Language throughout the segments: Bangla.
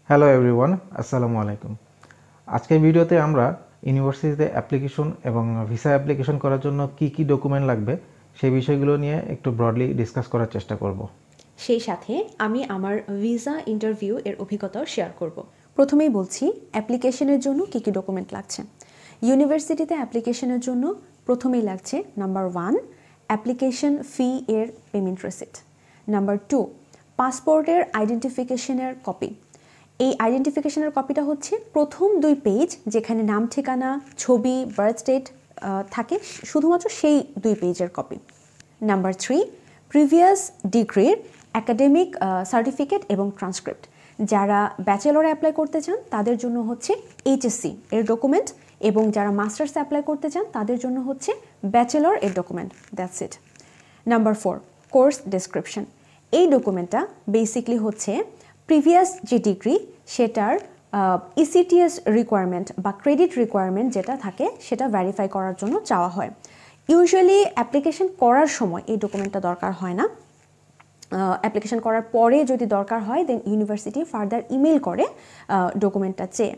হ্যালো এভরিওয়ান, আসসালামু আলাইকুম। আজকের ভিডিওতে আমরা ইউনিভার্সিটিতে অ্যাপ্লিকেশন এবং ভিসা অ্যাপ্লিকেশন করার জন্য কি কি ডকুমেন্ট লাগবে সেই বিষয়গুলো নিয়ে একটু ব্রডলি ডিসকাস করার চেষ্টা করব। সেই সাথে আমি আমার ভিসা ইন্টারভিউ এর অভিজ্ঞতাও শেয়ার করব। প্রথমেই বলছি অ্যাপ্লিকেশনের জন্য কি কি ডকুমেন্ট লাগছে। ইউনিভার্সিটিতে অ্যাপ্লিকেশনের জন্য প্রথমেই লাগছে নাম্বার 1 অ্যাপ্লিকেশন ফি এর পেমেন্ট রিসিট, নাম্বার 2 পাসপোর্টের আইডেন্টিফিকেশনের কপি। এই আইডেন্টিফিকেশনের কপিটা হচ্ছে প্রথম 2 পেজ, যেখানে নাম, ঠিকানা, ছবি, বার্থ ডেট থাকে, শুধুমাত্র সেই 2 পেজের কপি। নাম্বার 3 প্রিভিয়াস ডিগ্রির অ্যাকাডেমিক সার্টিফিকেট এবং ট্রান্সক্রিপ্ট। যারা ব্যাচেলরে অ্যাপ্লাই করতে চান তাদের জন্য হচ্ছে এইচএসসি এর ডকুমেন্ট, এবং যারা মাস্টার্স অ্যাপ্লাই করতে চান তাদের জন্য হচ্ছে ব্যাচেলর এর document. That's it. Number 4 course description. এই ডকুমেন্টটা বেসিকলি হচ্ছে প্রিভিয়াস যে ডিগ্রি সেটার ইসিটিএস রিকোয়ারমেন্ট বা ক্রেডিট রিকোয়ারমেন্ট যেটা থাকে সেটা ভেরিফাই করার জন্য চাওয়া হয়। ইউজুয়ালি অ্যাপ্লিকেশন করার সময় এই ডকুমেন্টটা দরকার হয় না। অ্যাপ্লিকেশন করার পরে যদি দরকার হয় দেন ইউনিভার্সিটি ফার্দার ইমেল করে ডকুমেন্টটা চেয়ে,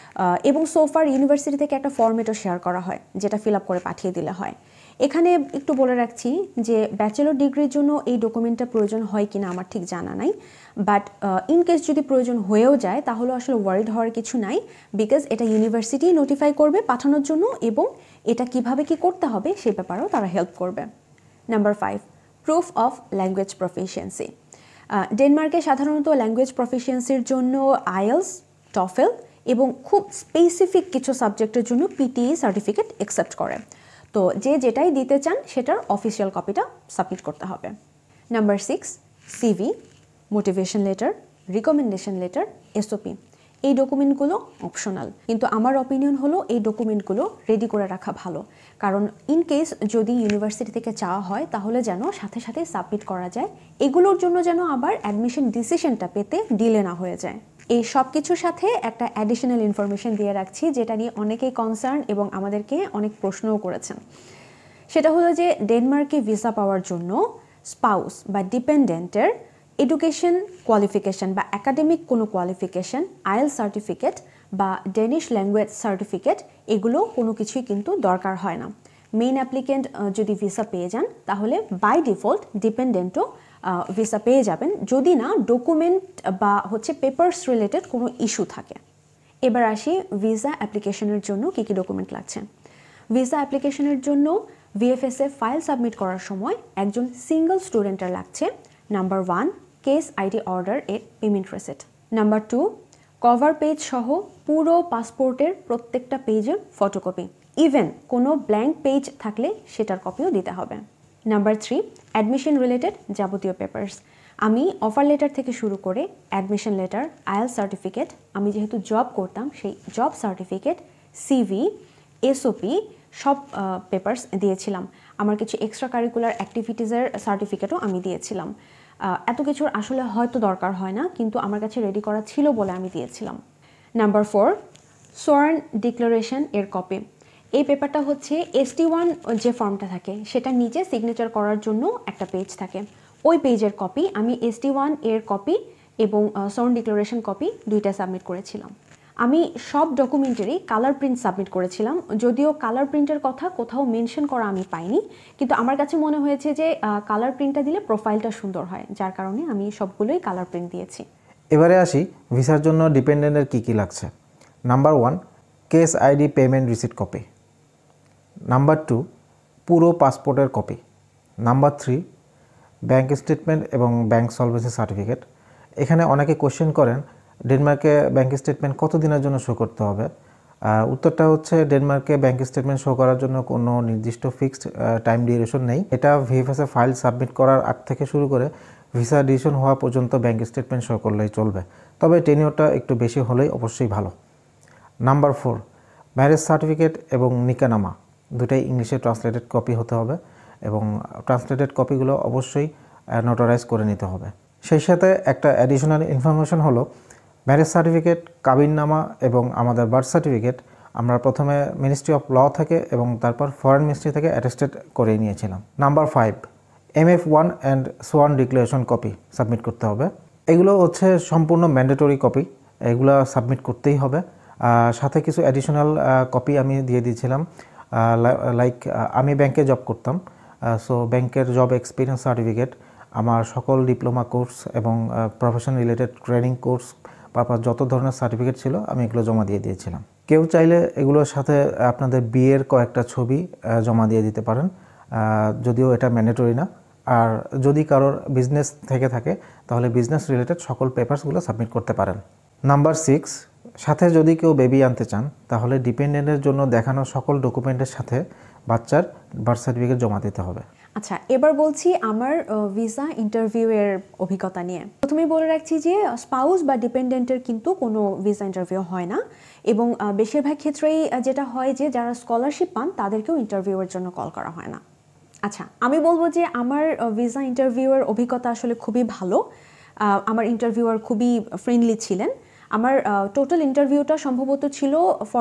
এবং সোফার ইউনিভার্সিটি থেকে একটা ফরম্যাটও শেয়ার করা হয় যেটা ফিল আপ করে পাঠিয়ে দিলে হয়। এখানে একটু বলে রাখছি যে ব্যাচেলর ডিগ্রির জন্য এই ডকুমেন্টটা প্রয়োজন হয় কিনা আমার ঠিক জানা নাই, বাট ইন কেস যদি প্রয়োজন হয়েও যায় তাহলে আসলে ওয়ারিড হওয়ার কিছু নাই, বিকজ এটা ইউনিভার্সিটি নোটিফাই করবে পাঠানোর জন্য, এবং এটা কিভাবে কি করতে হবে সে ব্যাপারেও তারা হেল্প করবে। Number 5 proof of language proficiency. ডেনমার্কে সাধারণত ল্যাঙ্গুয়েজ প্রফিসিয়েন্সির জন্য আইএলস, টফেল এবং খুব স্পেসিফিক কিছু সাবজেক্টের জন্য পিটিই সার্টিফিকেট অ্যাকসেপ্ট করে। তো যে যেটাই দিতে চান সেটার অফিসিয়াল কপিটা সাবমিট করতে হবে। Number 6 CV, motivation letter, recommendation letter, SOP. এই ডকুমেন্টগুলো অপশনাল, কিন্তু আমার অপিনিয়ন হলো এই ডকুমেন্টগুলো রেডি করে রাখা ভালো, কারণ ইন কেস যদি ইউনিভার্সিটি থেকে চাওয়া হয় তাহলে যেন সাথে সাথে সাবমিট করা যায়, এগুলোর জন্য যেন আবার অ্যাডমিশন ডিসিশনটা পেতে ডিলে না হয়ে যায়। এই সব কিছুর সাথে একটা অ্যাডিশনাল ইনফরমেশন দিয়ে রাখছি যেটা নিয়ে অনেকেই কনসার্ন এবং আমাদেরকে অনেক প্রশ্নও করেছেন। সেটা হলো যে ডেনমার্কে ভিসা পাওয়ার জন্য স্পাউস বা ডিপেন্ডেন্টের এডুকেশন কোয়ালিফিকেশন বা একাডেমিক কোনো কোয়ালিফিকেশন, আইএলটিএস সার্টিফিকেট বা ডেনিশ ল্যাঙ্গুয়েজ সার্টিফিকেট, এগুলো কোনো কিছুই কিন্তু দরকার হয় না। মেইন অ্যাপ্লিকেন্ট যদি ভিসা পেয়ে যান তাহলে বাই ডিফল্ট ডিপেন্ডেন্টও ভিসা পেয়ে যাবেন, যদি না ডকুমেন্ট বা পেপারস রিলেটেড কোনো ইস্যু থাকে। এবার আসি ভিসা অ্যাপ্লিকেশনের জন্য কী কী ডকুমেন্ট লাগছে। ভিসা অ্যাপ্লিকেশনের জন্য ভিএফএসএ ফাইল সাবমিট করার সময় একজন সিঙ্গল স্টুডেন্টের লাগছে নাম্বার 1 কেস আইডি অর্ডার এর payment receipt, number 2 cover page সহ পুরো পাসপোর্টের প্রত্যেকটা পেজের ফটোকপি, ইভেন কোনো ব্ল্যাঙ্ক পেজ থাকলে সেটার কপিও দিতে হবে, নাম্বার 3 অ্যাডমিশন রিলেটেড যাবতীয় পেপারস। আমি অফার লেটার থেকে শুরু করে অ্যাডমিশন লেটার, আইএলটিএস সার্টিফিকেট, আমি যেহেতু জব করতাম সেই জব সার্টিফিকেট, সিভি, এসওপি সব পেপারস দিয়েছিলাম। আমার কিছু এক্সট্রা কারিকুলার অ্যাক্টিভিটিসের সার্টিফিকেটও আমি দিয়েছিলাম। এত কিছুর আসলে হয়তো দরকার হয় না, কিন্তু আমার কাছে রেডি করা ছিল বলে আমি দিয়েছিলাম। নাম্বার 4 সোয়ার্ন ডিক্লারেশন এর কপি। এই পেপারটা হচ্ছে ST1 যে ফর্মটা থাকে সেটা নিচে সিগনেচার করার জন্য একটা পেজ থাকে, ওই পেজের কপি আমি ST1 এর কপি এবং সোয়ার্ন ডিক্লারেশন কপি দুইটা সাবমিট করেছিলাম। আমি সব ডকুমেন্টেরই কালার প্রিন্ট সাবমিট করেছিলাম, যদিও কালার প্রিন্টের কথা কোথাও মেনশন করা আমি পাইনি, কিন্তু আমার কাছে মনে হয়েছে যে কালার প্রিন্টটা দিলে প্রোফাইলটা সুন্দর হয়, যার কারণে আমি সবগুলোই কালার প্রিন্ট দিয়েছি। এবারে আসি ভিসার জন্য ডিপেন্ডেন্টের কী কী লাগছে। Number 1 case ID payment receipt copy, number 2 পুরো পাসপোর্টের কপি, নাম্বার 3 ব্যাঙ্ক স্টেটমেন্ট এবং ব্যাঙ্ক সলভেন্সি সার্টিফিকেট। এখানে অনেকে কোশ্চেন করেন ডেনমার্কে ব্যাঙ্ক স্টেটমেন্ট কত দিনের জন্য শো করতে হবে। উত্তরটা হচ্ছে ডেনমার্কে ব্যাঙ্ক স্টেটমেন্ট শো করার জন্য কোনো নির্দিষ্ট ফিক্সড টাইম ডিউরেশন নেই। এটা ভিএফএসএ ফাইল সাবমিট করার আগ থেকে শুরু করে ভিসা ডিসিশন হওয়া পর্যন্ত ব্যাঙ্ক স্টেটমেন্ট শো করলেই চলবে, তবে টেনিওরটা একটু বেশি হলেই অবশ্যই ভালো। নাম্বার 4 ম্যারেজ সার্টিফিকেট এবং নিকানামা দুটাই ইংলিশে ট্রান্সলেটেড কপি হতে হবে, এবং ট্রান্সলেটেড কপিগুলো অবশ্যই নোটারাইজ করে নিতে হবে। সেই সাথে একটা অ্যাডিশনাল ইনফরমেশন হলো ম্যারেজ সার্টিফিকেট, কাবিননামা এবং আমাদের বার্থ সার্টিফিকেট আমরা প্রথমে মিনিস্ট্রি অফ ল থেকে এবং তারপর ফরেন মিনিস্ট্রি থেকে অ্যাটেস্টেড করে নিয়েছিলাম। Number 5 MF1 and sworn declaration copy submit করতে হবে। এগুলো হচ্ছে সম্পূর্ণ ম্যান্ডেটরি কপি, এগুলো সাবমিট করতেই হবে। সাথে কিছু অ্যাডিশনাল কপি আমি দিয়ে দিয়েছিলাম, লাইক আমি ব্যাংকে জব করতাম, সো ব্যাংকের জব এক্সপিরিয়েন্স সার্টিফিকেট, আমার সকল ডিপ্লোমা কোর্স এবং profession related training course purpose যত ধরনের সার্টিফিকেট ছিল আমি এগুলো জমা দিয়ে দিয়েছিলাম। কেউ চাইলে এগুলোর সাথে আপনাদের বিয়ের কয়েকটা ছবি জমা দিয়ে দিতে পারেন, যদিও এটা ম্যান্ডেটরি না। আর যদি কারোর বিজনেস থেকে থাকে তাহলে বিজনেস রিলেটেড সকল পেপারসগুলো সাবমিট করতে পারেন। নাম্বার 6, সাথে যদি কেউ বেবি আনতে চান তাহলে ডিপেন্ডেন্টের জন্য দেখানো সকল ডকুমেন্টের সাথে বাচ্চার বার্থ সার্টিফিকেট জমা দিতে হবে। আচ্ছা, এবার বলছি আমার ভিসা ইন্টারভিউয়ের অভিজ্ঞতা নিয়ে। প্রথমেই বলে রাখছি যে স্পাউস বা ডিপেন্ডেন্টের কিন্তু কোনো ভিসা ইন্টারভিউ হয় না, এবং বেশিরভাগ ক্ষেত্রেই যেটা হয় যে যারা স্কলারশিপ পান তাদেরকেও ইন্টারভিউয়ের জন্য কল করা হয় না। আচ্ছা, আমি বলবো যে আমার ভিসা ইন্টারভিউয়ের অভিজ্ঞতা আসলে খুবই ভালো। আমার ইন্টারভিউয়ার খুবই ফ্রেন্ডলি ছিলেন। আমার টোটাল ইন্টারভিউটা সম্ভবত ছিল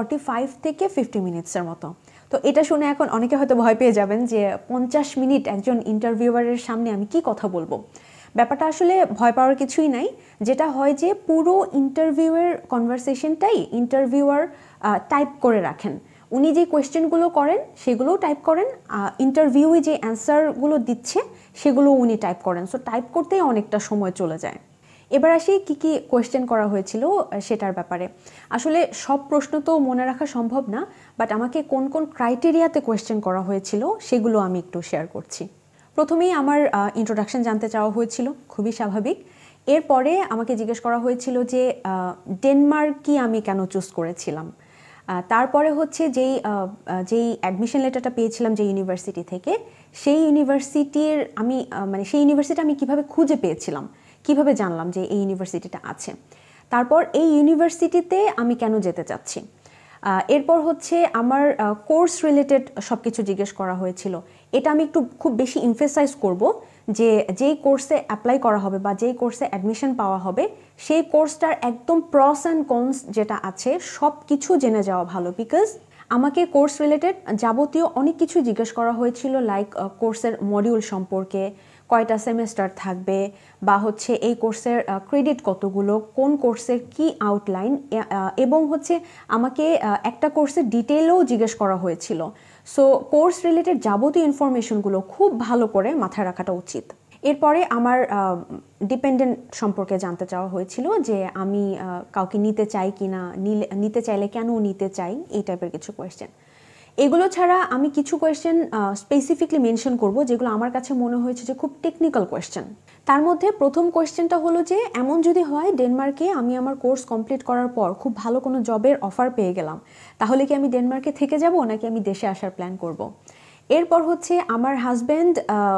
45 থেকে 50 মিনিটসের মতো। তো এটা শুনে এখন অনেকে হয়তো ভয় পেয়ে যাবেন যে 50 মিনিট একজন ইন্টারভিউয়ারের সামনে আমি কি কথা বলবো। ব্যাপারটা আসলে ভয় পাওয়ার কিছুই নাই। যেটা হয় যে পুরো ইন্টারভিউয়ের কনভারসেশনটাই ইন্টারভিউয়ার টাইপ করে রাখেন। উনি যে কোয়েশ্চেনগুলো করেন সেগুলোও টাইপ করেন, ইন্টারভিউয়ে যে অ্যান্সারগুলো দিচ্ছে সেগুলো উনি টাইপ করেন। সো টাইপ করতেই অনেকটা সময় চলে যায়। এবার আসি কি কি কোয়েশ্চেন করা হয়েছিল সেটার ব্যাপারে। আসলে সব প্রশ্ন তো মনে রাখা সম্ভব না, বাট আমাকে কোন কোন ক্রাইটেরিয়াতে কোয়েশ্চেন করা হয়েছিল সেগুলো আমি একটু শেয়ার করছি। প্রথমেই আমার ইন্ট্রোডাকশন জানতে চাওয়া হয়েছিল, খুবই স্বাভাবিক। এরপরে আমাকে জিজ্ঞেস করা হয়েছিল যে ডেনমার্কই আমি কেন চুজ করেছিলাম। তারপরে হচ্ছে যেই অ্যাডমিশন লেটারটা পেয়েছিলাম যে ইউনিভার্সিটি থেকে, সেই ইউনিভার্সিটির সেই ইউনিভার্সিটি আমি কিভাবে খুঁজে পেয়েছিলাম, কিভাবে জানলাম যে এই ইউনিভার্সিটিটা আছে। তারপর এই ইউনিভার্সিটিতে আমি কেন যেতে চাচ্ছি। এরপর হচ্ছে আমার কোর্স রিলেটেড সব কিছু জিজ্ঞেস করা হয়েছিল। এটা আমি একটু খুব বেশি ইমফেসাইজ করব যে যেই কোর্সে অ্যাপ্লাই করা হবে বা যেই কোর্সে অ্যাডমিশন পাওয়া হবে সেই কোর্সটার একদম প্রস অ্যান্ড কনস যেটা আছে সব কিছু জেনে যাওয়া ভালো। বিকজ আমাকে কোর্স রিলেটেড যাবতীয় অনেক কিছু জিজ্ঞেস করা হয়েছিল, লাইক কোর্সের মডিউল সম্পর্কে, কয়টা সেমেস্টার থাকবে, বা হচ্ছে এই কোর্সের ক্রেডিট কতগুলো, কোন কোর্সের কি আউটলাইন, এবং হচ্ছে আমাকে একটা কোর্সের ডিটেলও জিজ্ঞেস করা হয়েছিল। সো কোর্স রিলেটেড যাবতীয় ইনফরমেশনগুলো খুব ভালো করে মাথায় রাখাটা উচিত। এরপরে আমার ডিপেন্ডেন্ট সম্পর্কে জানতে চাওয়া হয়েছিল যে আমি কাউকে নিতে চাই কি না, নিতে চাইলে কেন নিতে চাই, এই টাইপের কিছু কোয়েশ্চেন। এগুলো ছাড়া আমি কিছু কোয়েশ্চেন স্পেসিফিকলি মেনশন করব যেগুলো আমার কাছে মনে হয়েছে যে খুব টেকনিক্যাল কোয়েশ্চেন। তার মধ্যে প্রথম কোয়েশ্চেনটা হলো যে এমন যদি হয় ডেনমার্কে আমি আমার কোর্স কমপ্লিট করার পর খুব ভালো কোনো জবের অফার পেয়ে গেলাম, তাহলে কি আমি ডেনমার্কে থেকে যাব নাকি আমি দেশে আসার প্ল্যান করব। এরপর হচ্ছে আমার হাজব্যান্ড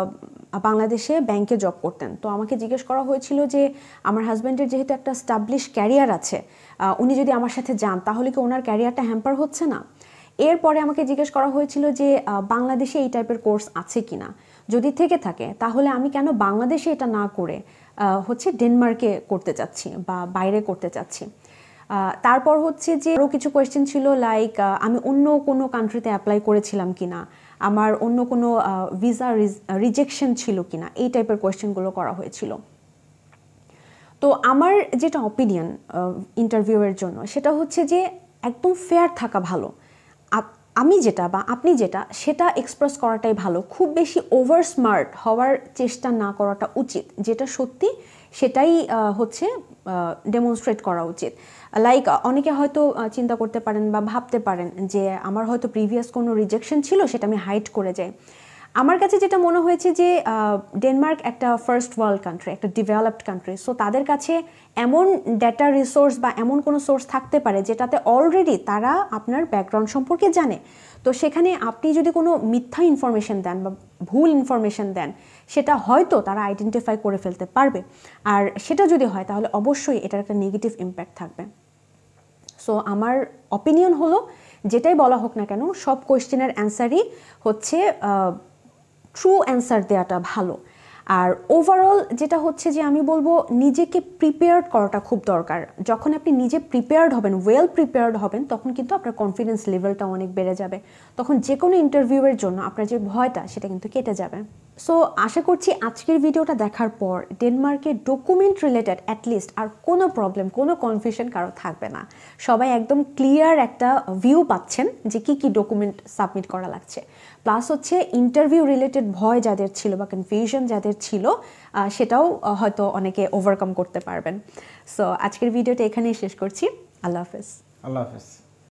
বাংলাদেশে ব্যাংকে জব করতেন। তো আমাকে জিজ্ঞেস করা হয়েছিল যে আমার হাজব্যান্ডের যেহেতু একটা স্টাবলিশ ক্যারিয়ার আছে, উনি যদি আমার সাথে যান তাহলে কি ওনার ক্যারিয়ারটা হ্যাম্পার হচ্ছে না। এরপরে আমাকে জিজ্ঞেস করা হয়েছিল যে বাংলাদেশে এই টাইপের কোর্স আছে কিনা, যদি থেকে থাকে তাহলে আমি কেন বাংলাদেশে এটা না করে হচ্ছে ডেনমার্কে করতে চাচ্ছি বা বাইরে করতে চাচ্ছি। তারপর হচ্ছে যে আরও কিছু কোয়েশ্চেন ছিল, লাইক আমি অন্য কোনো কান্ট্রিতে অ্যাপ্লাই করেছিলাম কিনা, আমার অন্য কোনো ভিসা রিজেকশন ছিল কিনা, এই টাইপের কোয়েশ্চেনগুলো করা হয়েছিল। তো আমার যেটা অপিনিয়ন ইন্টারভিউয়ের জন্য সেটা হচ্ছে যে একদম ফেয়ার থাকা ভালো। আমি যেটা বা আপনি যেটা সেটা এক্সপ্রেস করাটাই ভালো। খুব বেশি ওভার স্মার্ট হওয়ার চেষ্টা না করাটা উচিত, যেটা সত্যি সেটাই হচ্ছে ডেমনস্ট্রেট করা উচিত। লাইক অনেকে হয়তো চিন্তা করতে পারেন বা ভাবতে পারেন যে আমার হয়তো প্রিভিয়াস কোনো রিজেকশন ছিল সেটা আমি হাইড করে যাই। আমার কাছে যেটা মনে হয়েছে যে ডেনমার্ক একটা ফার্স্ট ওয়ার্ল্ড কান্ট্রি, একটা ডেভেলপড কান্ট্রি। সো তাদের কাছে এমন ডেটা রিসোর্স বা এমন কোনো সোর্স থাকতে পারে যেটাতে অলরেডি তারা আপনার ব্যাকগ্রাউন্ড সম্পর্কে জানে। তো সেখানে আপনি যদি কোনো মিথ্যা ইনফরমেশন দেন বা ভুল ইনফরমেশন দেন সেটা হয়তো তারা আইডেন্টিফাই করে ফেলতে পারবে, আর সেটা যদি হয় তাহলে অবশ্যই এটার একটা নেগেটিভ ইম্প্যাক্ট থাকবে। সো আমার অপিনিয়ন হলো যেটাই বলা হোক না কেন সব কোয়েশ্চেনের অ্যান্সারই হচ্ছে ট্রু অ্যান্সার দেওয়াটা ভালো। আর ওভারঅল যেটা হচ্ছে যে আমি বলবো নিজেকে প্রিপেয়ার্ড করাটা খুব দরকার। যখন আপনি নিজে প্রিপেয়ার্ড হবেন, ওয়েল প্রিপেয়ার্ড হবেন, তখন কিন্তু আপনার কনফিডেন্স লেভেলটা অনেক বেড়ে যাবে। তখন যে কোনো ইন্টারভিউয়ের জন্য আপনার যে ভয়টা সেটা কিন্তু কেটে যাবে। সো আশা করছি আজকের ভিডিওটা দেখার পর ডেনমার্কের ডকুমেন্ট রিলেটেড অ্যাটলিস্ট আর কোনো প্রবলেম কোনো কনফিউশন কারো থাকবে না। সবাই একদম ক্লিয়ার একটা ভিউ পাচ্ছেন যে কি কি ডকুমেন্ট সাবমিট করা লাগছে। প্লাস হচ্ছে ইন্টারভিউ রিলেটেড ভয় যাদের ছিল বা কনফিউশন যাদের ছিল সেটাও হয়তো অনেকে ওভারকাম করতে পারবেন। সো আজকের ভিডিওটা এখানেই শেষ করছি। আল্লাহ হাফেজ। আল্লাহ হাফেজ।